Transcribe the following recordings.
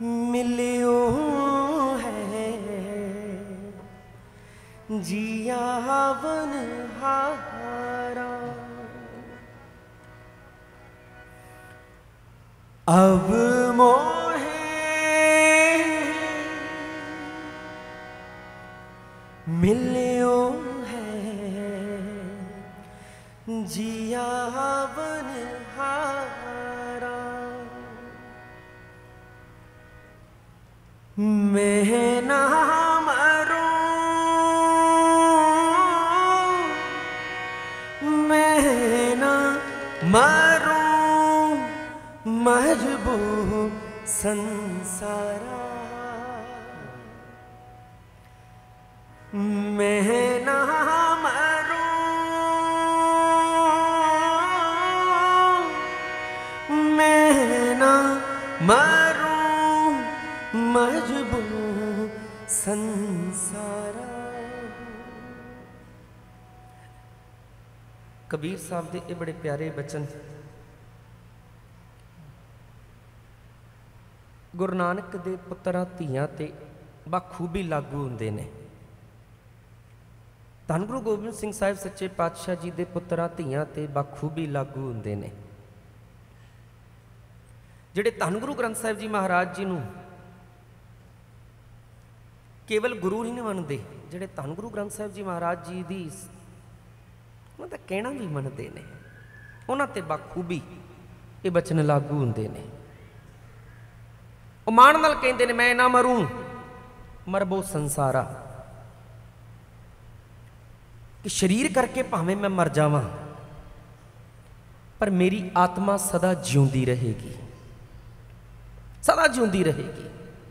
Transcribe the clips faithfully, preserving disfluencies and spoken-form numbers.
मिलियो है जियावन हारा, अब मोहे मिलियो है जियावन हारा, मैं ना मरूं मैं ना मरूं मजबूर संसारा, मैं ना मरूं मैं ना मरूं मजबूर संसारा। कबीर साहब के ये बड़े प्यारे बचन गुरु नानक दे पुत्तरां धीआं ते बखूबी लागू हुंदे ने। धन गुरु गोबिंद सिंह साहिब सच्चे पातशाह जी दे पुत्तरां धीआं ते बखूबी लागू हुंदे ने। जिहड़े धन गुरु ग्रंथ साहिब जी महाराज जी नूं केवल गुरु ही नहीं मनते, जिहड़े धन गुरु ग्रंथ साहिब जी महाराज जी दी उन्हां दा कहना भी मनते ने, उन्हां ते बखूबी ये बचन लागू हुंदे ने। ਉਹ ਮਾਣ ਨਾਲ ਕਹਿੰਦੇ ਨੇ ਮੈਂ ਨਾ ਮरूं ਮਰਬੋ ਸੰਸਾਰਾ, कि शरीर करके भावें मैं मर जावां पर मेरी आत्मा सदा जिउंदी रहेगी, सदा जिउंदी रहेगी।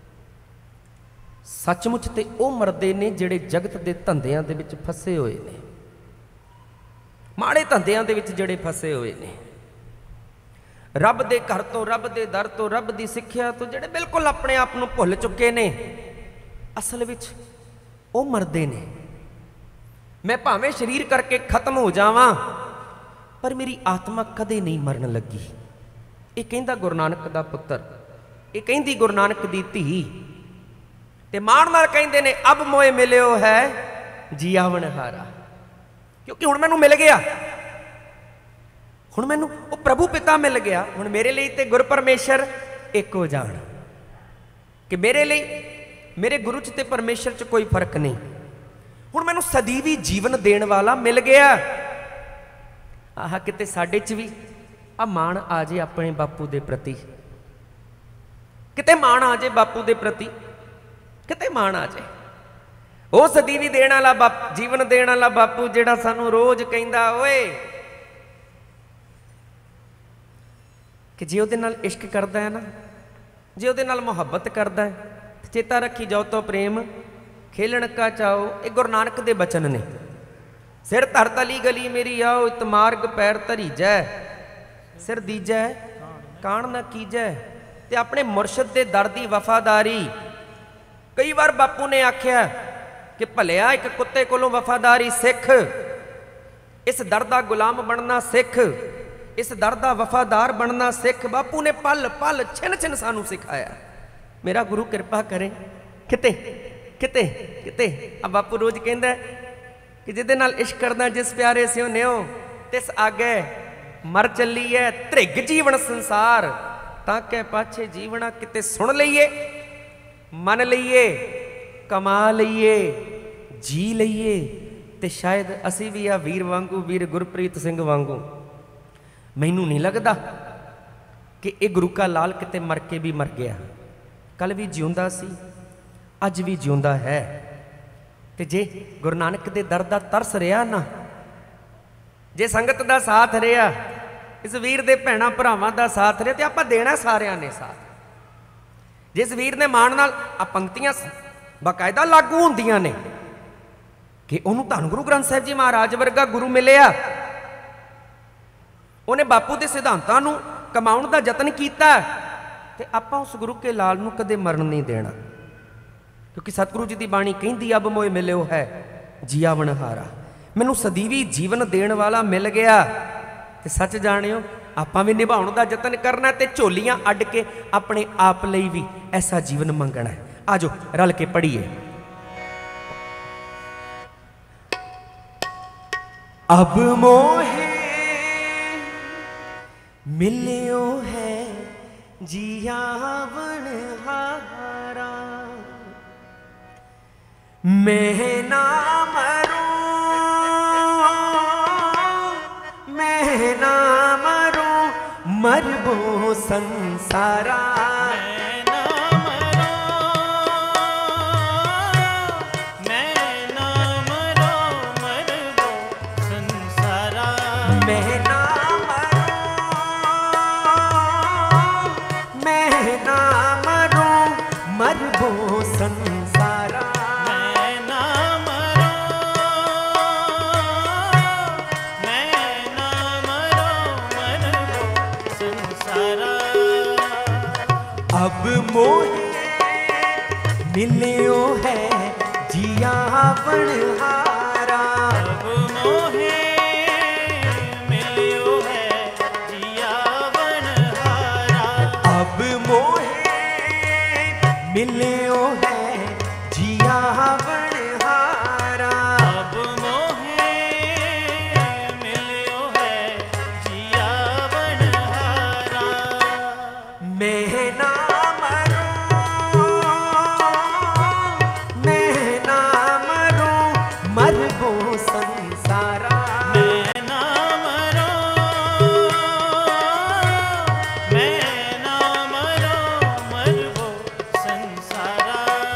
सचमुच ते ਉਹ मरदे ने ਜਿਹੜੇ जगत के धंधिਆਂ ਦੇ ਵਿੱਚ फसे हुए ने, माड़े धंधिਆਂ ਦੇ ਵਿੱਚ ਜਿਹੜੇ फसे हुए ने, रब दे घर तो रब दे दर तो रब की सिक्ख्या तो ਜਿਹੜੇ बिल्कुल अपने आप ਨੂੰ भुल चुके ने, असल विच ਉਹ मरदे ने। मैं भावें शरीर करके खत्म हो जावां पर मेरी आत्मा कदे नहीं मरन लगी। ये कहंदा गुरु नानक दा पुत्तर, ये कहंदी गुरु नानक दी धी, ते माण नाल कहंदे ने अब मोए मिलियो है जियावन हारा, क्योंकि हुण मैनूं मिल गया, हुण मैनूं वो प्रभु पिता मिल गया। हुण मेरे लिए ते गुरु परमेश्वर एक हो जाण, कि मेरे लिए मेरे गुरु च ते परमेश्वर च कोई फर्क नहीं। हुण मैनूं सदीवी जीवन देण वाला मिल गया। आह किते साडे च भी आ माण आ जाए अपने बापू दे प्रति, किते माण आ जाए बापू दे प्रति, किते माण आ जाए। वो सदीवी देण वाला बाप जीवन देण वाला बापू जिहड़ा सानूं रोज कहिंदा ओए कि जे उहदे नाल इश्क करदा है ना, जे उहदे नाल मुहब्बत करदा है, चेता रखी जाओ तो प्रेम खेलन का चाओ। ये गुरु नानक दे बचन ने। सिर धर तली गली मेरी आओ, इत मार्ग पैर धरीजै, सिर दीजै कान न कीजै। ते अपने मुरशद दे दर दी वफादारी, कई बार बापू ने आख्या कि भलिया एक कुत्ते कोलों वफादारी सिख, इस दर दा गुलाम बनना सिख, इस दर दा वफादार बनना सिख। बापू ने पल पल छिन छिन सानू सिखाया। मेरा गुरु कृपा करे किते किते किते आ बापू रोज कहंदा कि जिहदे नाल इश्क करदा जिस प्यारे सिओ न्यो, तिस आगे मर चली है त्रिग जीवन संसार, ताके पाछे जीवना किते सुन लईए, मन लईए, कमा लईए, जी लईए, ते शायद असी भी आ वीर वांगू, वीर गुरप्रीत सिंह वांगू। मैनू नहीं लगता कि ये गुरु का लाल किते मर के भी मर गया, कल भी जिउंदा सी, अज भी जिउंदा है। ते जे गुरु नानक दे दर दा तरस रहा ना, जे संगत दा साथ रहा, इस वीर दे भैणां भरावां दा साथ रहा, ते आपां देना सारिਆਂ ने साथ। जिस वीर ने माण नाल आ पंक्तियां बाकायदा लागू हुंदियां ने कि उहनूं धन गुरु ग्रंथ साहिब जी महाराज वर्गा गुरु मिलिया, उहने बापू दे सिद्धांतां नूं कमाउण दा यतन कीता, ते आपां उस गुरु के लाल नूं कदे मरण नहीं देना। क्योंकि सतगुरु जी की बाणी कहती अब मोए मिलियो है जियावन हारा, मैनू सदीवी जीवन देण वाला मिल गया। ते सच जाणियो आपां भी निभाउण दा यतन करना ते झोलियां अड्ड के अपने आप लई भी ऐसा जीवन मंगना है। आजो रल के पढ़िए। अब मोहे मिलियो है जियावन हारा, मैं ना मरूं मैं ना मरूं मरबो संसारा, संसारा मैं ना मरो मैं ना मरो मरबो संसारा। अब मोहे मिलियो है जियावन हारा, अब मोहे मिलियो है जियावन हारा, अब मोहे मिलियो है जियावन हारा, अब मोहे मिलियो है जियावन हारा, मैं ना मरूं मैं ना मरूं मरबो संसारा, मैं ना मरूं मैं ना मरूं मरबो संसारा।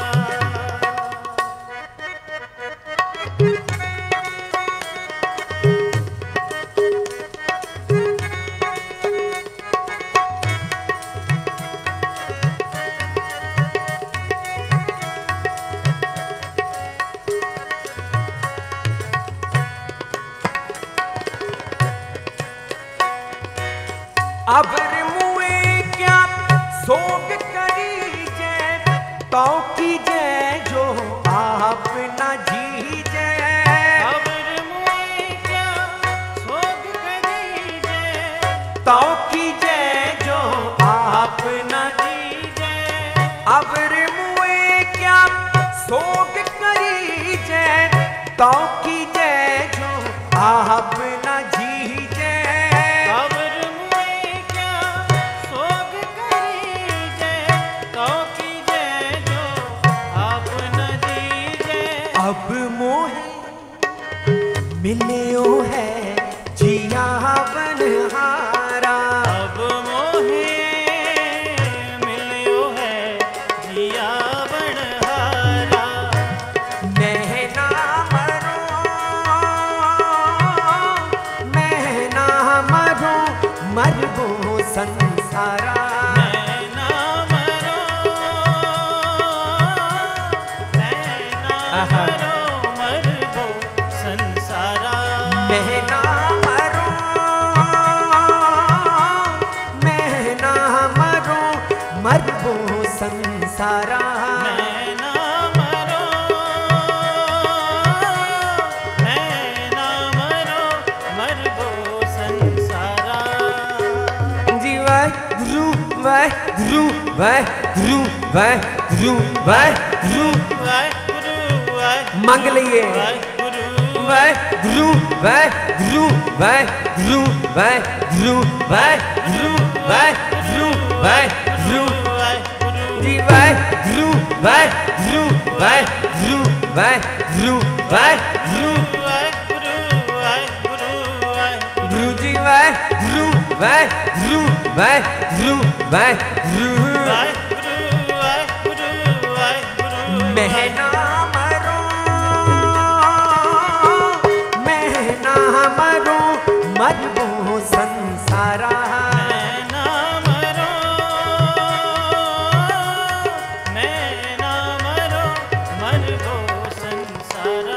अब मुए क्या सोग करी जय तो की जय जो आप न जी जय, अब मुए क्या सोग करी जय तो की जय जो आप न जी जय, अब मुए क्या सोग करी जय तो की जय जो आप न जी जय, अब अब मोहे मिलियो है जियावन हारा, अब मोहे मिलियो है जियावन हारा, मैं ना मरूं मैं ना मरूं मरबो संसारा, मैं ना मरूं मैं ना मरूं मरबो संसारा, मैं ना मरूं मैं ना मरूं मरबो संसारा, मैं ना मरूं मैं ना मरूं मरबो संसारा। जी वाहिगुरु वाहिगुरु वाहिगुरु वाहिगुरु वाहिगुरु मंग लइए। वाहिगुरु वाहिगुरु वाहिगुरु वाहिगुरु वाहिगुरु वाहिगुरु वाहिगुरु जी वाहिगुरु वाहिगुरु वाहिगुरु वाहिगुरु वाहिगुरु गुरु जी वाहिगुरु वाहिगुरु वाहिगुरु वाहिगुरु मैं ना मरूं मैं ना मरूं मरबो संसारा, मैं ना मरूं मैं ना मरूं मरबो संसारा।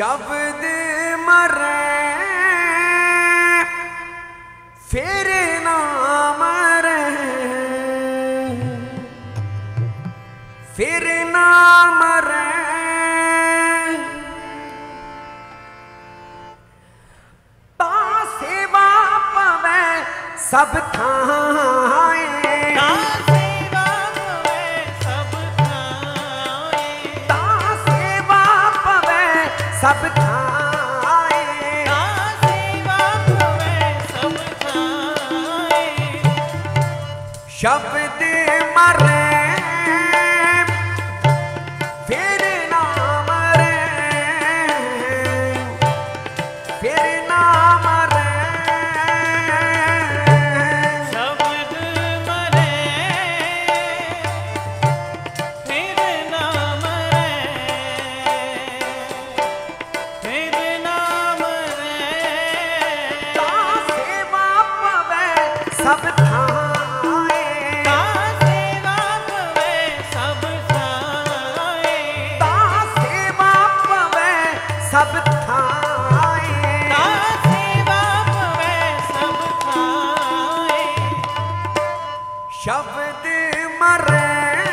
शब्द मरे फिर ना मरे, फिर ना मरे। ता सेवा पवे सब थाए, ता सेवा पवे सब थाए, ता सेवा पवे सब थाए, ता सेवा पवे सब थाए। शब्द मरे फिर ना मरे, फिर ना मरे। शब्द मरे फिर ना मरे, फिर ना मरे। ता सेवा पवे सब थाए, ता सेवा पवे सब थाए, ता सेवा पवे सब थाए। ता सेवा पवे सब थाए। शब्द मरे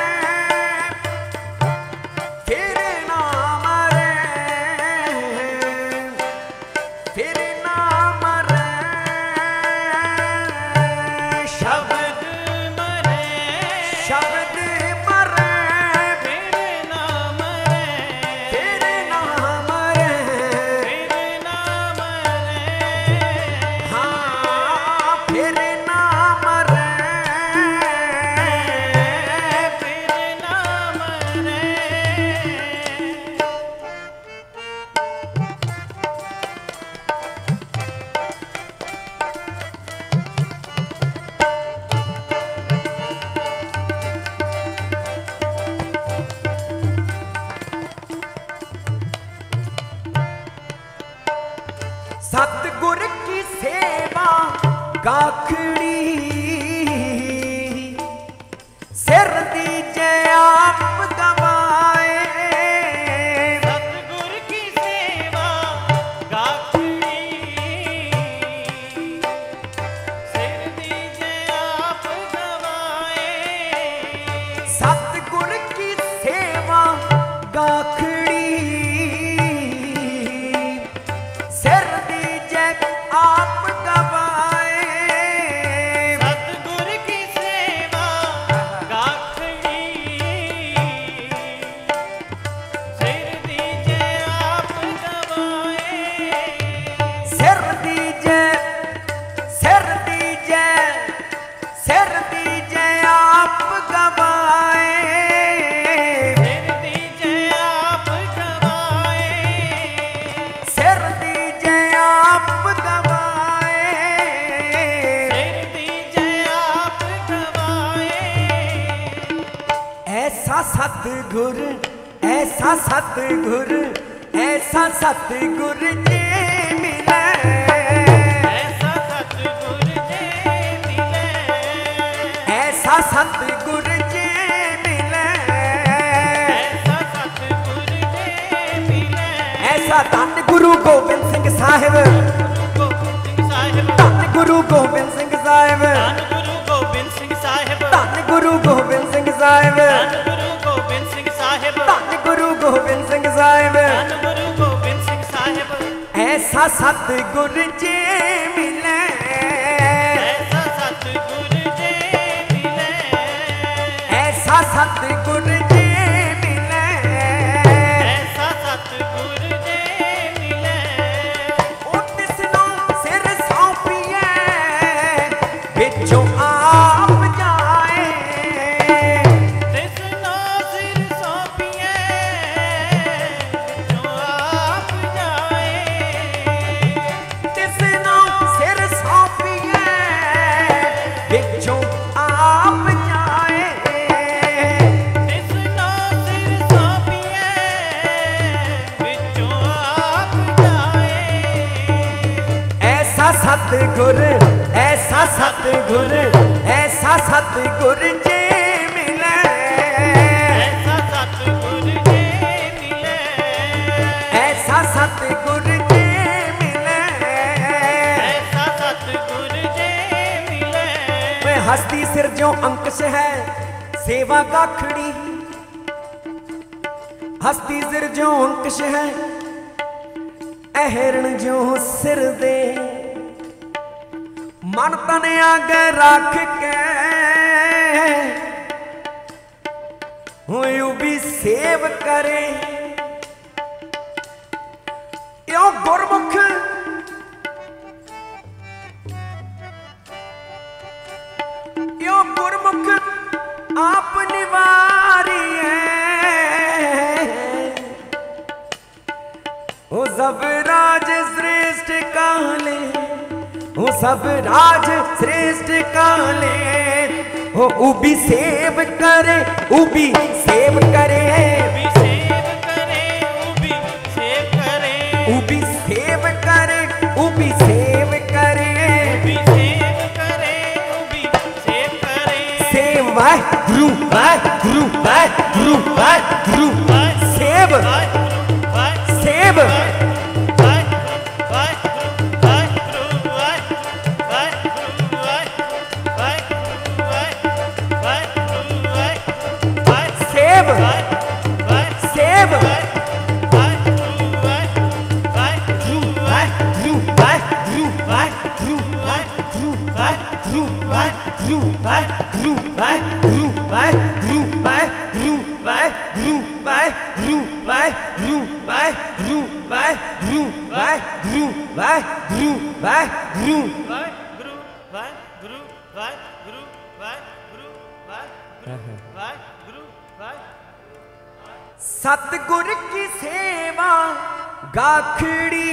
फिर ना मरे, फिर ना मरे। शब्द मरे शब्द मरे फिर ना मरे, फिर ना मरे। फिर ना मरे। हाँ फिर ना मरे, फिर ना मरे। सतगुर की सेवा गाखड़ी सिर दीजे आप गवाए, सतगुर की सेवा गाखड़ी सिर दीजे आप गवाए, सतगुर की सेवा गाखड़ी सिर दीजे आप गवाए। सतगुर की सेवा गाखड़ी सिर दीजे आप गवाए, सिर दीजे सिर दीजे सिर दीजे आप गवाए, सिर दीजे आप गवाए, सिर दीजे आप गवाए। सिर दीजे आप गवाए। ऐसा सतगुर ऐसा सतगुर ऐसा सतगुर जे मिले, ऐसा सतगुर जे मिले, ऐसा सतगुर जे मिले, ऐसा सतगुर जे मिले। ऐसा धन गुरु गोबिंद सिंह साहिब, गोबिंद सिंह साहिब, धन गुरु गोबिंद सिंह साहिब, धन गुरु गोबिंद सिंह साहिब, धन गुरु गोबिंद सिंह साहिब, धन गुरु गोबिंद सिंह साहिब, धन गुरु गोबिंद सिंह साहिब। धन गुरु गोबिंद सिंह साहिब। ऐसा सतगुर जे मिले, ऐसा सतगुर जे मिले, ऐसा सतगुर जे मिले। ऐसा सतगुर जे मिले। ओ तिसनों सिर सौंपिए बिचों आप जाए, तिसनो सिर सौंपिए जो आप जाए, तिसनों सिर सौंपिए बिचों आप जाए। तिसनो सिर सौंपिए विचों आप जाए। ऐसा सतगुर ऐसा सतगुर ऐसा सतगुर जे मिले, ऐसा सतगुर जे मिले, ऐसा सत हस्ती सिरजों अंकुश है सेवा गाखड़ी, हस्ती सिरजों अंकुश है अहरण जो सिर दे, मन तन आगे रख के यू भी सेव करे। यो गुरमुख यो गुरमुख आप निवारी है, ओ सब राज श्रेष्ठ काले, ओ सब राज श्रेष्ठ काले, ओ उबी सेव करे उबी सेव करे, उबी सेव करे उबी सेव करे, उबी सेव करे उबी सेव करे, उबी सेव करे उबी सेव करे। सेव वाहिगुरु वाहिगुरु वाहिगुरु वाहिगुरु सेव सेव सतगुर की सेवा गाखड़ी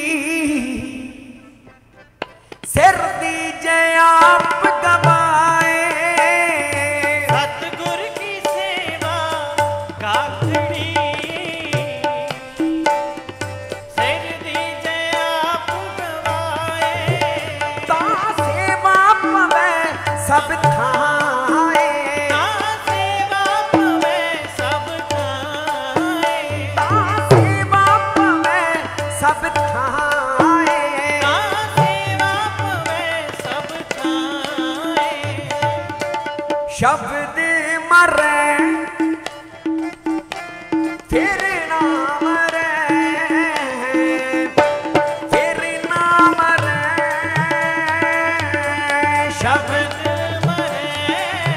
सिर दीजे आप गवाए, सतगुर की सेवा गाखड़ी सिर दीजे आप गवाए, ता सेवा पवे सब थाए, ता सेवा पवे सब थाए, ता सेवा पवे सब थाए, ता सेवा पवे सब थाए। शब्द मरे फिर ना मरे, फिर ना मरे, शब्द मरे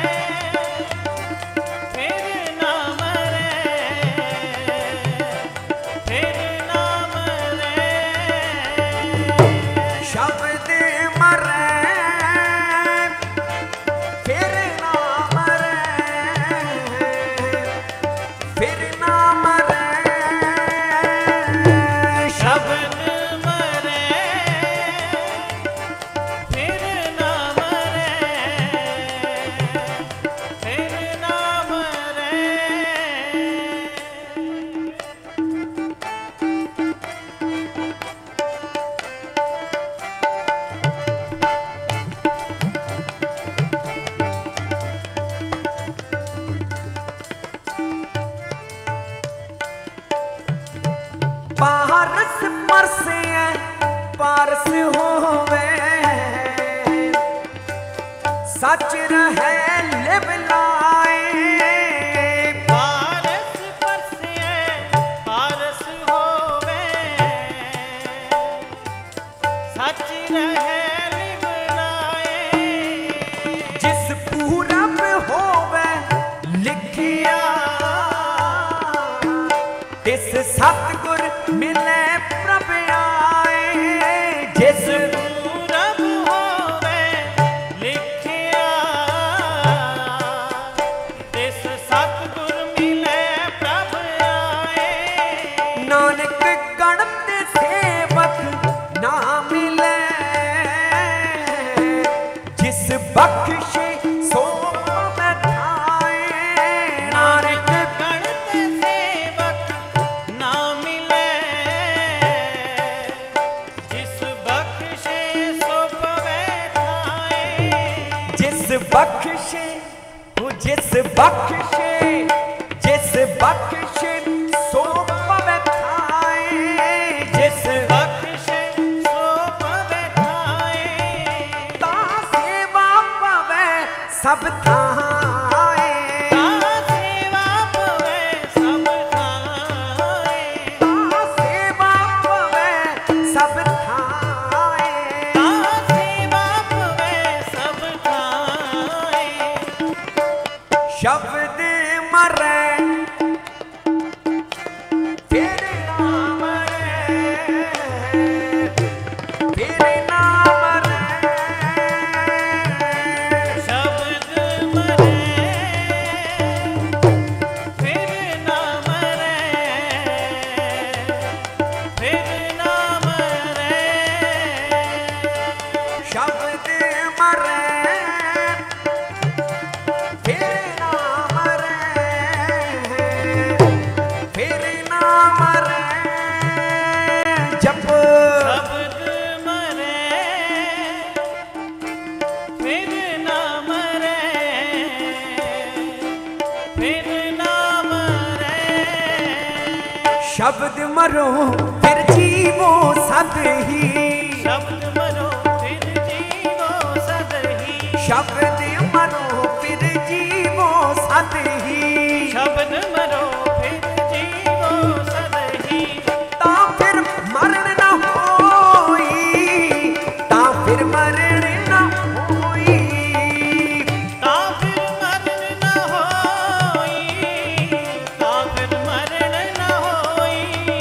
फिर ना मरे, फिर ना मरे, शब्द मरे फिर ना मरे, फिर ना मरे, शब्द शब्द मरे फिर ना मरे, फिर ना मरे। पारस परसे पारस होवे, सच रहे लिव लाए, पारस परसे पारस होवे, सच रहे लिवलाए, जिस पूरब होवे लिखिया, तिस सतगुर मिले प्रभ आए, जिस पूरब होवे लिखिया, तिस सतगुर मिले प्रभ आए, नानक गणत सेवक ना मिले, जिस बख्शे सो बैठाए, नानक गणत सेवक ना मिले, जिस बख्शे सो पवे थाए, जिस बख्शे हो जिस बख्शे जिस बख्शे सो पवे थाए, जिस बख्शे सो पवे थाए, ता सेवा पवे सब थाए, ता सेवा पवै सब थाए, ता सेवा पवै सब थाए, ता सेवा पवै सब थाए। शब्द मरै फिर ना मरै, फिर ना मरै, शब्द मरै फिर ना मरै, फिर ना मरै। शब्द मरै फिर ना मरै, फिर ना मरै, जप शब्द मरै फिर ना मरै, फिर ना मरै। शब्द मरो फिर जीवो सद ही, शब्द मरो फिर जीवो सदही, शब्द मरो फिर जीवो सद ही, शब्द मरो फिर जीवो सदही। ता फिर मरण ना होई, ता फिर मरण ना होई, ता फिर मरण न होई, ता फिर मरण न होई,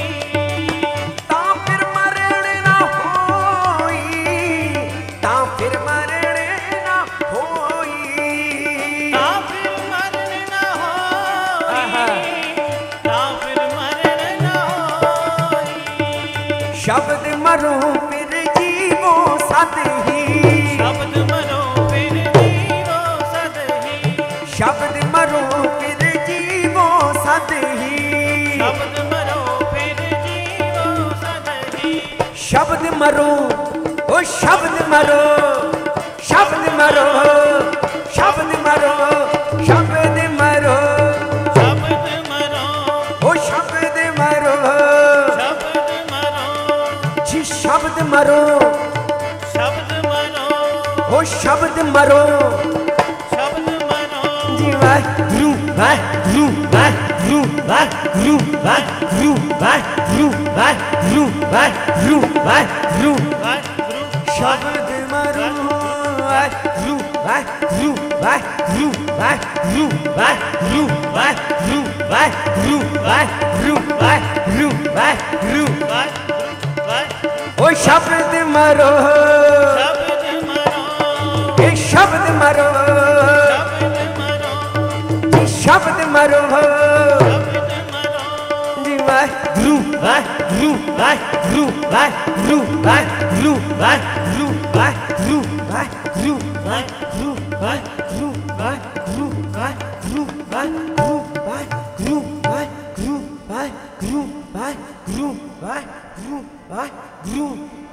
ता फिर मरण ना होई, ता फिर मरण ना होई, ता फिर मरण न होई, ता फिर मरण न होई। शब्द मरो फिर जीवो सद ही, शब्द मरो फिर जीवो सदही, शब्द मरो फिर जीवो सद ही, शब्द मरो फिर जीवो सदही। शब्द मरो ओ शब्द मरो, शब्द मरो, शब्द मरो, शब्द मरो, शब्द मरो ओ शब्द मरो, शब्द मरो, जी शब्द मरो, शब्द मरो, ओ शब्द मरो, शब्द मरो। जी वाहिगुरू वाहिगुरू वाहिगुरू वाहिगुरू वाहिगुरू वाहिगुरू वाहिगुरू वाहिगुरू वाहिगुरू, वाहिगुरू शब्द मरो वाहिगुरू वाहिगुरू वाहिगुरू वाहिगुरू वाहिगुरू वाहिगुरू वाहिगुरू वाहिगुरू वाहिगुरू वाहिगुरू, वाहिगुरू वाहिगुरू। ओ शब्द मरो, शब्द मरो, ए शब्द मरो, शब्द मरो, जी शब्द मरो, शब्द मरो। जी वाहिगुरू वाहिगुरू वाहिगुरू वाहिगुरू वाहिगुरू वाहिगुरू वाहिगुरू वाहिगुरू वाहिगुरू वाहिगुरू वाहिगुरू वाहिगुरू वाहिगुरू वाहिगुरू वाहिगुरू वाहिगुरू वाहिगुरू वाहिगुरू वाहिगुरू।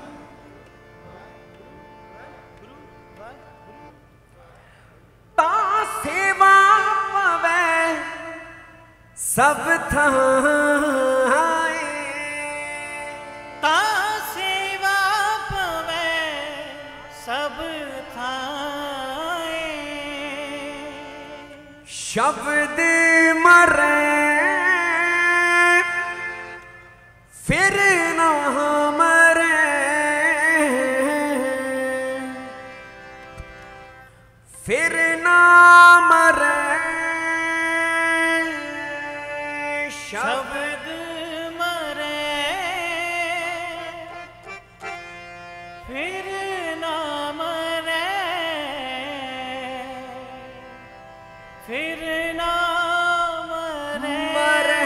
ता सेवा पवै सब थाए, ता सेवा पवै सब थाए, शब्द मरै फिर ना मरै, फिर ना मरै, शब्द मरै फिर ना मरै, फिर ना मरै।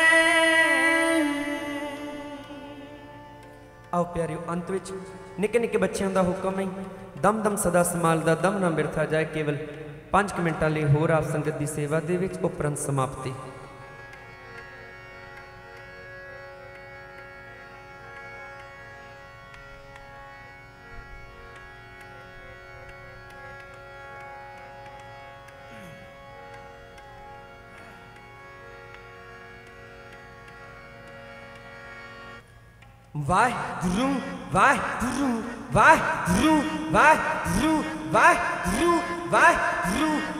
आओ प्यारिਓ अंत विच निक्के निक्के बच्चों का हुक्म है, दम दम सदा संभाल दा दम ना बिरथा जाए, केवल पाँच कुछ मिनटां लई होर आप संगत की सेवा दे विच उपरंत समाप्ति। वाहिगुरू वाहिगुरू वाहिगुरू वाहिगुरू वाहिगुरू वाहिगुरू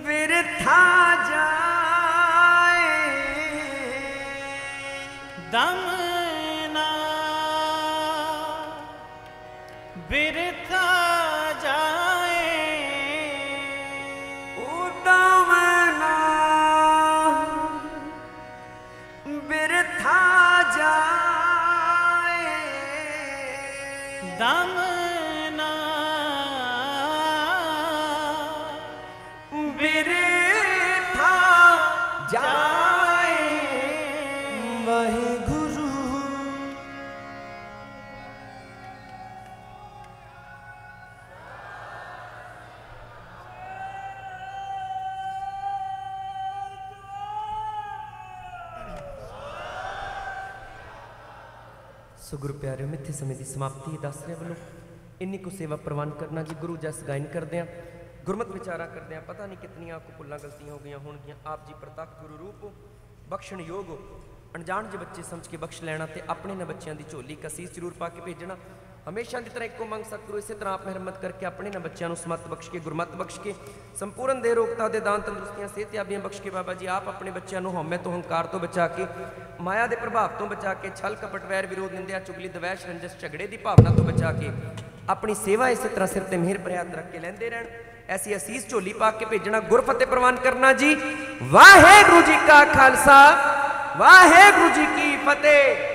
बिरथा जाए दम ना बिरथा जाए उदम ना बिरथा जाए दम ना बिरथा जाए वाहिगुरु। सो गुरु प्यारे मिथे समय की समाप्ति दस रहे वालों इन्नी को सेवा प्रवान करना जी। गुरु जस गायन करते हैं गुरमत विचारा करते हैं पता नहीं कितनी आपको भुल्लां गलतियां हो गई होंगियां। आप जी प्रतख गुरु रूप हो बख्शण योग हो अनजान जो बच्चे समझ के बख्श लेना ते अपने न बच्चों की झोली कसीस जरूर पा के भेजना। हमेशा की तरह एको मंग सतगुरु इसी तरह आप मेहरमत करके अपने न बच्चों को समत बख्श के गुरमत बख्श के संपूर्ण दे रोगता दे दान तंदुरुस्तियां सेहतयाबियां बख्श के बाबा जी आप अपने बच्चों को हौमे तो हंकार तो बचा के माया के प्रभाव तो बचा के छल कपट वैर विरोध निंदिया चुगली दवैश रंजस झगड़े की भावना तो बचा के अपनी सेवा इस तरह सिर ते मेहर प्रयात रख के लेंदे रहन। ऐसी असीस झोली पा के भेजना गुर फतेह प्रवान करना जी। वाहेगुरु जी का खालसा वाहेगुरु जी की फतेह।